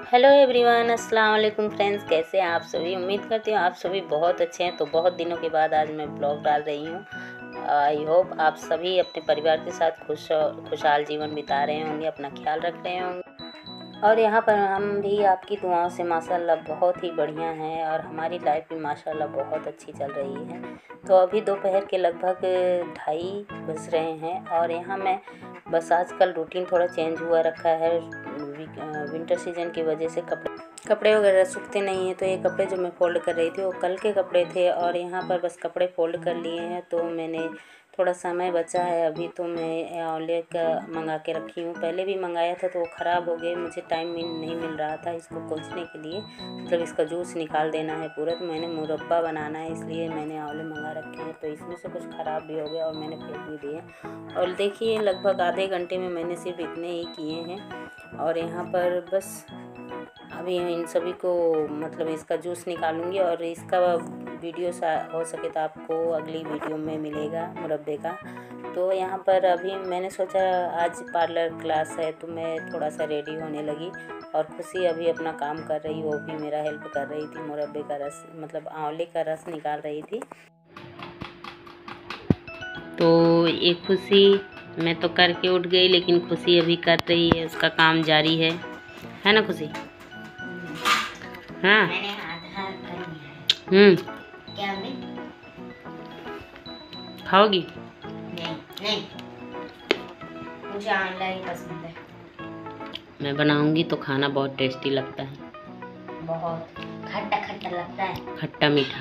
Hello everyone, अस्सलाम वालेकुम friends. कैसे हैं आप सभी? उम्मीद करती हूँ आप सभी बहुत अच्छे हैं। तो बहुत दिनों के बाद आज मैं ब्लॉग डाल रही हूँ। आई होप आप सभी अपने परिवार के साथ खुशहाल जीवन बिता रहे होंगे, अपना ख्याल रख रहे होंगे। और यहाँ पर हम भी आपकी दुआओं से माशाल्लाह बहुत ही बढ़िया हैं और हमारी लाइफ भी माशाल्लाह बहुत अच्छी चल रही है। तो अभी दोपहर के लगभग 2:30 बज रहे हैं और यहाँ मैं बस आजकल रूटीन थोड़ा चेंज हुआ रखा है। विंटर सीजन की वजह से कपड़े वगैरह सूखते नहीं हैं। तो ये कपड़े जो मैं फ़ोल्ड कर रही थी वो कल के कपड़े थे और यहाँ पर बस कपड़े फ़ोल्ड कर लिए हैं। तो मैंने थोड़ा समय बचा है अभी, तो मैं आंवले का मंगा के रखी हूँ। पहले भी मंगाया था तो वो ख़राब हो गए, मुझे टाइम नहीं मिल रहा था इसको खोजने के लिए, मतलब इसका जूस निकाल देना है पूरा। तो मैंने मुरब्बा बनाना है इसलिए मैंने आंवले मंगा रखे हैं। तो इसमें से कुछ ख़राब भी हो गया और मैंने फेंक भी दिए। और देखिए लगभग आधे घंटे में मैंने सिर्फ इतने ही किए हैं। और यहाँ पर बस अभी इन सभी को मतलब इसका जूस निकालूंगी और इसका वीडियो हो सके तो आपको अगली वीडियो में मिलेगा मुरब्बे का। तो यहाँ पर अभी मैंने सोचा आज पार्लर क्लास है तो मैं थोड़ा सा रेडी होने लगी और खुशी अभी अपना काम कर रही, वो भी मेरा हेल्प कर रही थी। मुरब्बे का रस मतलब आंवले का रस निकाल रही थी। तो ये खुशी मैं तो करके उठ गई, लेकिन खुशी अभी कर रही है, उसका काम जारी है ना खुशी? हाँ मैंने आधा कर लिया है। क्या मैं खाओगी? नहीं, मुझे आंवला ही पसंद है। मैं बनाऊंगी तो खाना बहुत टेस्टी लगता है, बहुत खट्टा खट्टा लगता है, खट्टा मीठा।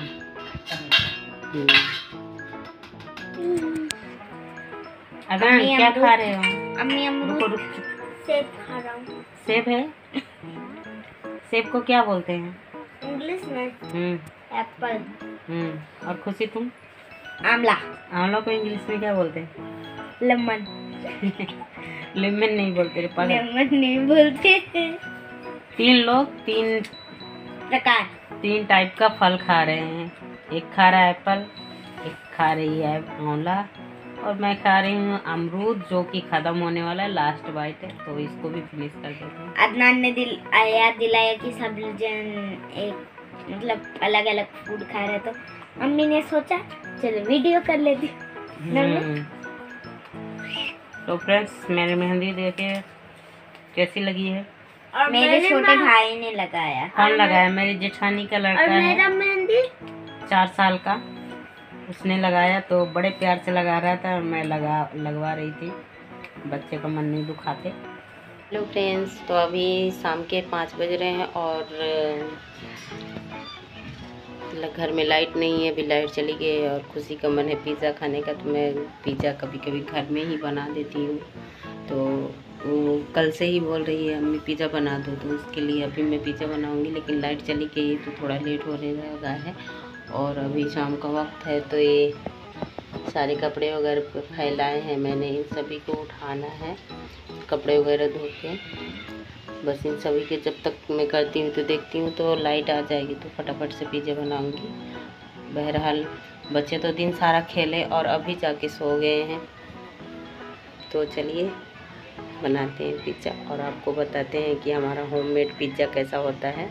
अगर क्या खा रहे हो? अम्मी रुको सेब खा रहा हूँ। सेब है? सेब को क्या बोलते हैं इंग्लिश में? एप्पल। और खुशी तुम? आंवला। आंवला को इंग्लिश में क्या बोलते हैं? लेमन। लेमन नहीं बोलते रे पागल। लेमन नहीं बोलते। 3 लोग 3 प्रकार 3 टाइप का फल खा रहे हैं। एक खा रहा है एप्पल, एक खा रही है आंवला और मैं खा रही हूँ अमरूद, जो कि खत्म होने वाला है, लास्ट बाइट है। तो इसको भी फिनिश कर देते हैं। अदनान ने याद दिलाया कि सब जन एक मतलब अलग अलग फूड खा रहे, तो अम्मी ने सोचा चलो वीडियो कर लेती। तो फ्रेंड्स मेरी मेहंदी देखे कैसी लगी है? और मेरे छोटे भाई ने लगाया। कौन लगाया? मेरी जेठानी का लड़का है, मेरा मेहंदी 4 साल का, उसने लगाया। तो बड़े प्यार से लगा रहा था, मैं लगवा रही थी, बच्चे का मन नहीं दुखाते। हेलो फ्रेंड्स, तो अभी शाम के 5 बज रहे हैं और घर में लाइट नहीं है, अभी लाइट चली गई है और खुशी का मन है पिज़्ज़ा खाने का। तो मैं पिज़्ज़ा कभी कभी घर में ही बना देती हूँ। तो वो कल से ही बोल रही है अम्मी पिज़्ज़ा बना दो, तो उसके लिए अभी मैं पिज़्ज़ा बनाऊँगी, लेकिन लाइट चली गई है तो थोड़ा लेट होने लगा है। और अभी शाम का वक्त है तो ये सारे कपड़े वगैरह फैलाए हैं मैंने, इन सभी को उठाना है, कपड़े वगैरह धो के। बस इन सभी के जब तक मैं करती हूँ तो देखती हूँ तो लाइट आ जाएगी तो फटाफट से पिज़्ज़ा बनाऊँगी। बहरहाल बच्चे तो दिन सारा खेले और अभी जाके सो गए हैं। तो चलिए बनाते हैं पिज़्ज़ा और आपको बताते हैं कि हमारा होममेड पिज़्ज़ा कैसा होता है।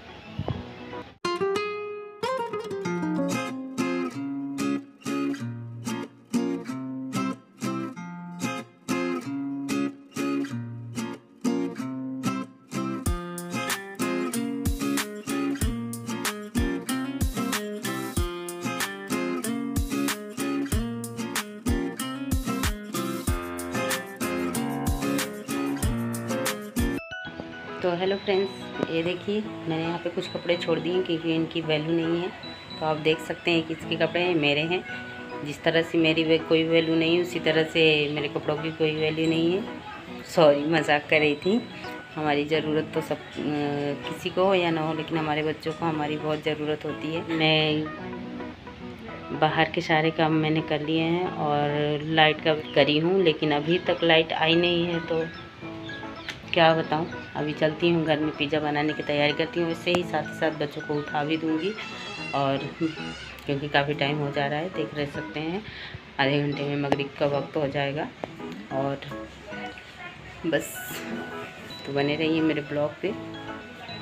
तो हेलो फ्रेंड्स, ये देखिए मैंने यहाँ पे कुछ कपड़े छोड़ दिए क्योंकि इनकी वैल्यू नहीं है। तो आप देख सकते हैं किसके कपड़े हैं, मेरे हैं। जिस तरह से मेरी कोई वैल्यू नहीं है उसी तरह से मेरे कपड़ों की कोई वैल्यू नहीं है। सॉरी, मजाक कर रही थी। हमारी ज़रूरत तो सब किसी को हो या ना हो, लेकिन हमारे बच्चों को हमारी बहुत ज़रूरत होती है। मैं बाहर के सारे काम मैंने कर लिए हैं और लाइट का करी हूँ, लेकिन अभी तक लाइट आई नहीं है। तो क्या बताऊं, अभी चलती हूँ घर में पिज़्ज़ा बनाने की तैयारी करती हूँ। वैसे ही साथ बच्चों को उठा भी दूँगी और क्योंकि काफ़ी टाइम हो जा रहा है, देख रह सकते हैं आधे घंटे में मगरिब का वक्त हो जाएगा। और बस तो बने रहिए मेरे ब्लॉग पे।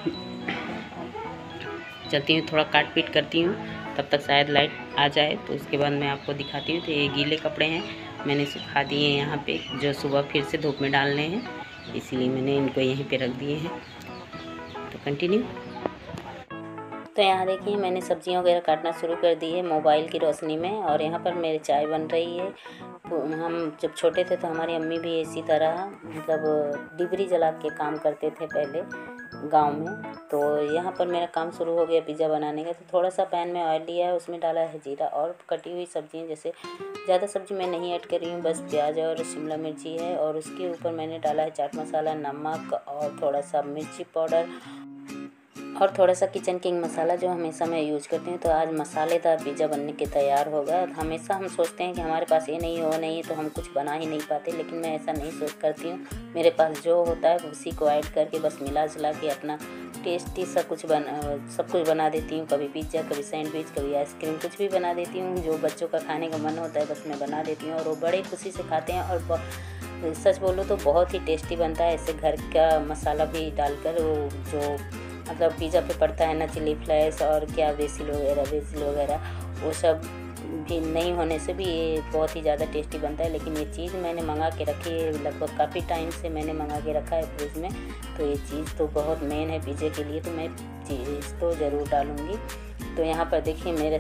चलती हूँ, थोड़ा काट पीट करती हूँ, तब तक शायद लाइट आ जाए, तो उसके बाद मैं आपको दिखाती हूँ। तो ये गीले कपड़े हैं, मैंने सुखा दिए हैं यहाँ पे, जो सुबह फिर से धूप में डालने हैं, इसीलिए मैंने इनको यहीं पे रख दिए हैं। तो कंटिन्यू। तो यहाँ देखिए मैंने सब्जियाँ वगैरह काटना शुरू कर दी है मोबाइल की रोशनी में, और यहाँ पर मेरी चाय बन रही है। हम जब छोटे थे तो हमारी अम्मी भी इसी तरह मतलब डिबरी जला के काम करते थे पहले गांव में। तो यहाँ पर मेरा काम शुरू हो गया पिज़्ज़ा बनाने का। तो थोड़ा सा पैन में ऑयल लिया है, उसमें डाला है जीरा और कटी हुई सब्जियाँ, जैसे ज़्यादा सब्ज़ी मैं नहीं ऐड कर रही हूँ, बस प्याज और शिमला मिर्ची है। और उसके ऊपर मैंने डाला है चाट मसाला, नमक और थोड़ा सा मिर्ची पाउडर और थोड़ा सा किचन किंग मसाला, जो हमेशा मैं यूज करती हूँ। तो आज मसालेदार पिज़्ज़ा बनने के तैयार होगा। हमेशा हम सोचते हैं कि हमारे पास ये नहीं है वो नहीं है तो हम कुछ बना ही नहीं पाते, लेकिन मैं ऐसा नहीं सोच करती हूँ। मेरे पास जो होता है उसी को ऐड करके बस मिला जुला के अपना टेस्टी सब कुछ बना देती हूँ। कभी पिज़्ज़ा, कभी सैंडविच, कभी आइसक्रीम, कुछ भी बना देती हूँ। जो बच्चों का खाने का मन होता है बस मैं बना देती हूँ, और वो बड़े खुशी से खाते हैं। और सच बोलो तो बहुत ही टेस्टी बनता है। ऐसे घर का मसाला भी डालकर, वो जो मतलब पिज़्ज़ा पे पड़ता है ना, चिली फ्लेक्स और क्या बेसिल वगैरह, वो सब भी नहीं होने से भी ये बहुत ही ज़्यादा टेस्टी बनता है। लेकिन ये चीज़ मैंने मंगा के रखी है, लगभग काफ़ी टाइम से मैंने मंगा के रखा है फ्रिज में। तो ये चीज़ तो बहुत मेन है पिज़्ज़े के लिए, तो मैं चीज़ तो ज़रूर डालूँगी। तो यहाँ पर देखिए मेरा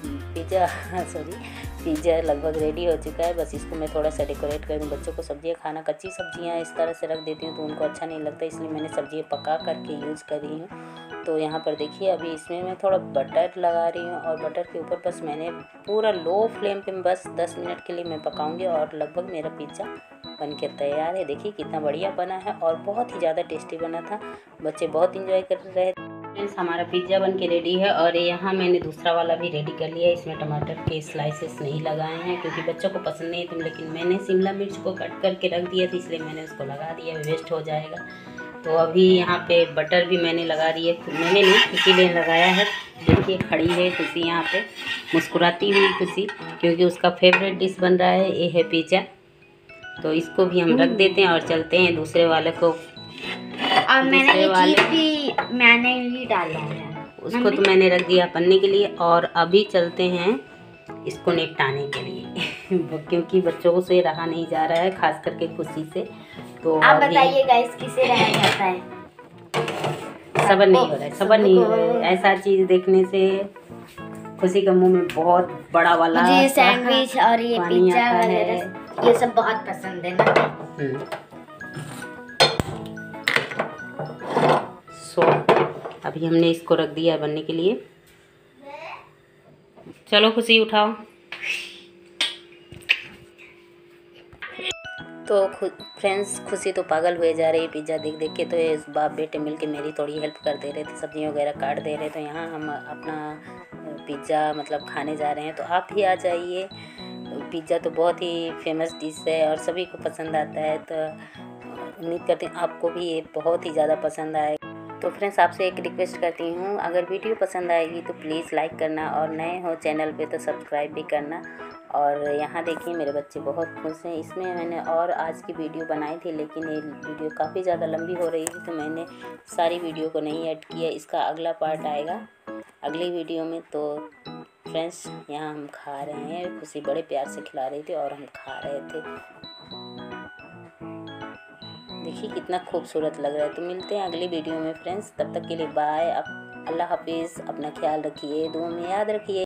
पिज़्ज़ा लगभग रेडी हो चुका है। बस इसको मैं थोड़ा सा डेकोरेट कर दूँ। बच्चों को सब्जियाँ खाना, कच्ची सब्जियाँ इस तरह से रख देती हूँ तो उनको अच्छा नहीं लगता, इसलिए मैंने सब्जियाँ पका करके यूज़ कर रही हूँ। तो यहाँ पर देखिए अभी इसमें मैं थोड़ा बटर लगा रही हूँ, और बटर के ऊपर बस मैंने पूरा लो फ्लेम पे बस 10 मिनट के लिए मैं पकाऊंगी, और लगभग मेरा पिज़्ज़ा बन के तैयार है। देखिए कितना बढ़िया बना है और बहुत ही ज़्यादा टेस्टी बना था। बच्चे बहुत इंजॉय कर रहे थे। फ्रेंड्स हमारा पिज़्ज़ा बन के रेडी है, और यहाँ मैंने दूसरा वाला भी रेडी कर लिया है। इसमें टमाटर के स्लाइसेस नहीं लगाए हैं क्योंकि बच्चों को पसंद नहीं है, लेकिन मैंने शिमला मिर्च को कट करके रख दिया था, इसलिए मैंने उसको लगा दिया, वेस्ट हो जाएगा। तो अभी यहाँ पे बटर भी मैंने लगा दी है, मैंने नहीं किसी ने लगाया है। देखिए खड़ी है खुशी यहाँ पे, मुस्कुराती हुई खुशी, क्योंकि उसका फेवरेट डिश बन रहा है, ये है पिज़्ज़ा। तो इसको भी हम रख देते हैं और चलते हैं दूसरे वाले को। और मैंने ही डाला है उसको तो मैंने रख दिया बनने के लिए, और अभी चलते हैं इसको निपटाने के लिए क्योंकि बच्चों को से रहा नहीं जा रहा है, खास करके खुशी से। तो आप बताइए गाइस किसे रहा जाता है? सब्र नहीं हो रहा है, सब्र नहीं हो रहा है। ऐसा चीज़ देखने से खुशी के मुंह में बहुत बड़ा वाला मुझे सैंडविच और ये पिज़्ज़ा वगैरह ये सब बहुत पसंद है ना। अभी हमने इसको रख दिया है बनने के लिए। चलो खुशी उठाओ। तो फ्रेंड्स खुशी तो पागल हुए जा रही है पिज़्ज़ा देख देख के। तो ये बाप बेटे मिलके मेरी थोड़ी हेल्प कर दे रहे थे, सब्जियां वगैरह काट दे रहे। तो यहाँ हम अपना पिज़्ज़ा मतलब खाने जा रहे हैं, तो आप भी आ जाइए। पिज़्ज़ा तो बहुत ही फेमस डिश है और सभी को पसंद आता है, तो उम्मीद करती हूँ आपको भी ये बहुत ही ज़्यादा पसंद आएगा। तो फ्रेंड्स आपसे एक रिक्वेस्ट करती हूँ, अगर वीडियो पसंद आएगी तो प्लीज़ लाइक करना, और नए हो चैनल पे तो सब्सक्राइब भी करना। और यहाँ देखिए मेरे बच्चे बहुत खुश हैं। इसमें मैंने और आज की वीडियो बनाई थी, लेकिन ये वीडियो काफ़ी ज़्यादा लंबी हो रही थी, तो मैंने सारी वीडियो को नहीं ऐड किया। इसका अगला पार्ट आएगा अगली वीडियो में। तो फ्रेंड्स यहाँ हम खा रहे हैं, खुशी बड़े प्यार से खिला रही थी और हम खा रहे थे। देखिए कितना खूबसूरत लग रहा है। तो मिलते हैं अगली वीडियो में फ्रेंड्स, तब तक के लिए बाय। अल्लाह हाफिज़, अपना ख्याल रखिए, दुआ में याद रखिए।